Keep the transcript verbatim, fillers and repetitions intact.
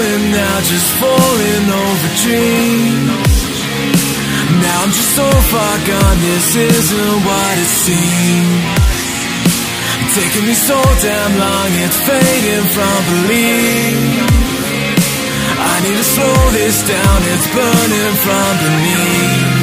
going now, just falling over dreams. Now I'm just so far gone, this isn't what it seems. It's taking me so damn long, it's fading from belief. I need to slow this down, it's burning from beneath.